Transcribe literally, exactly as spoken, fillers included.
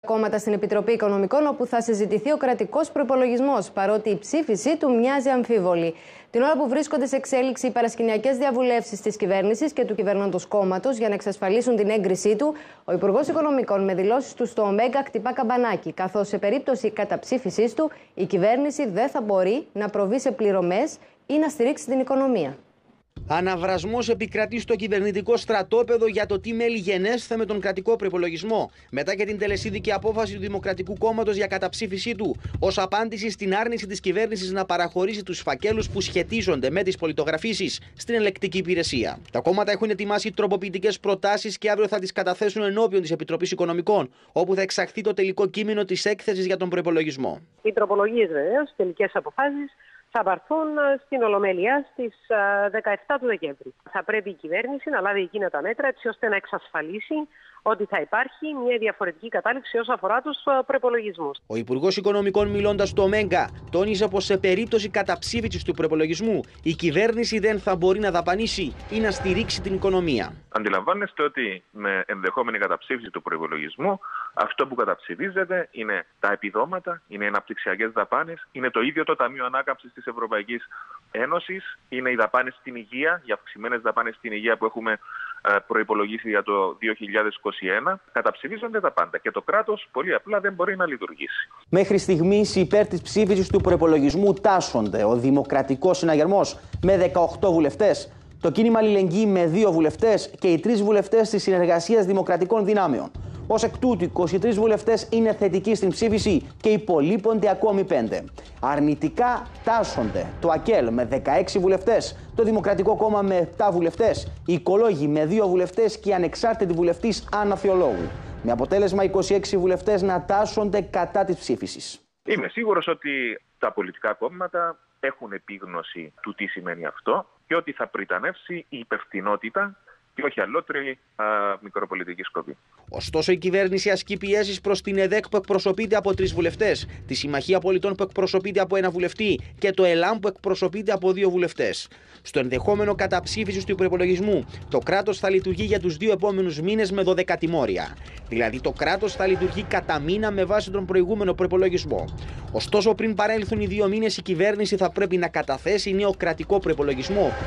Κόμματα στην Επιτροπή Οικονομικών, όπου θα συζητηθεί ο κρατικός προϋπολογισμός, παρότι η ψήφιση του μοιάζει αμφίβολη. Την ώρα που βρίσκονται σε εξέλιξη οι παρασκηνιακές διαβουλεύσεις της κυβέρνησης και του κυβερνώντος κόμματος για να εξασφαλίσουν την έγκρισή του, ο Υπουργός Οικονομικών με δηλώσεις του στο Ωμέγκα χτυπά καμπανάκι, καθώς σε περίπτωση καταψήφισής του η κυβέρνηση δεν θα μπορεί να προβεί σε πληρωμές ή να στηρίξει την οικονομία. Αναβρασμός επικρατεί στο κυβερνητικό στρατόπεδο για το τι μέλη γενέσθε με τον κρατικό προϋπολογισμό, μετά και την τελεσίδικη απόφαση του Δημοκρατικού Κόμματος για καταψήφισή του, ως απάντηση στην άρνηση της κυβέρνησης να παραχωρήσει τους φακέλους που σχετίζονται με τις πολιτογραφήσεις στην ελεκτική υπηρεσία. Τα κόμματα έχουν ετοιμάσει τροποποιητικές προτάσεις και αύριο θα τις καταθέσουν ενώπιον της Επιτροπής Οικονομικών, όπου θα εξαχθεί το τελικό κείμενο της έκθεσης για τον προϋπολογισμό. Οι τροπολογίες, βεβαίως, τελικές αποφάσεις θα πάρθουν στην Ολομέλεια στις δεκαεπτά του Δεκέμβρη. Θα πρέπει η κυβέρνηση να λάβει εκείνα τα μέτρα έτσι ώστε να εξασφαλίσει ότι θα υπάρχει μια διαφορετική κατάληξη όσον αφορά τους προϋπολογισμούς. Ο Υπουργός Οικονομικών, μιλώντας στο Ωμέγκα, τόνιζε πως σε περίπτωση καταψήφισης του προϋπολογισμού η κυβέρνηση δεν θα μπορεί να δαπανίσει ή να στηρίξει την οικονομία. Αντιλαμβάνεστε ότι με ενδεχόμενη καταψήφιση του προϋπολογισμού, αυτό που καταψηφίζεται είναι τα επιδόματα, είναι οι αναπτυξιακές δαπάνες, είναι το ίδιο το Ταμείο Ανάκαμψης της Ευρωπαϊκής Ένωσης, είναι οι δαπάνες στην υγεία, οι αυξημένες δαπάνες στην υγεία που έχουμε προϋπολογίσει για το δύο χιλιάδες είκοσι ένα. Καταψηφίζονται τα πάντα και το κράτος πολύ απλά δεν μπορεί να λειτουργήσει. Μέχρι στιγμής υπέρ της ψήφισης του προϋπολογισμού τάσσονται ο Δημοκρατικός Συναγερμός με δεκαοκτώ βουλευτές, το Κίνημα Αλληλεγγύη με δύο βουλευτές και οι τρεις βουλευτές της Συνεργασίας Δημοκρατικών Δυνάμεων. Ως εκ τούτου, είκοσι τρεις βουλευτές είναι θετικοί στην ψήφιση και υπολείπονται ακόμη πέντε. Αρνητικά τάσσονται το ΑΚΕΛ με δεκαέξι βουλευτές, το Δημοκρατικό Κόμμα με επτά βουλευτές, οι Οικολόγοι με δύο βουλευτές και η ανεξάρτητη βουλευτής Άννα Θεολόγου. Με αποτέλεσμα είκοσι έξι βουλευτές να τάσσονται κατά της ψήφισης. Είμαι σίγουρος ότι τα πολιτικά κόμματα έχουν επίγνωση του τι σημαίνει αυτό και ότι θα πριτανεύσει η υπευθυνότητα και όχι αλλότρη μικροπολιτική σκοπή. Ωστόσο, η κυβέρνηση ασκεί πιέσεις προς την ΕΔΕΚ που εκπροσωπείται από τρεις βουλευτές, τη Συμμαχία Πολιτών που εκπροσωπείται από ένα βουλευτή και το ΕΛΑΜ που εκπροσωπείται από δύο βουλευτές. Στο ενδεχόμενο καταψήφισης του προϋπολογισμού, το κράτος θα λειτουργεί για τους δύο επόμενους μήνες με δωδεκατημόρια. Δηλαδή, το κράτος θα λειτουργεί κατά μήνα με βάση τον προηγούμενο προϋπολογισμό. Ωστόσο, πριν παρέλθουν οι δύο μήνες, η κυβέρνηση θα πρέπει να καταθέσει νέο κρατικό προϋπολογισμό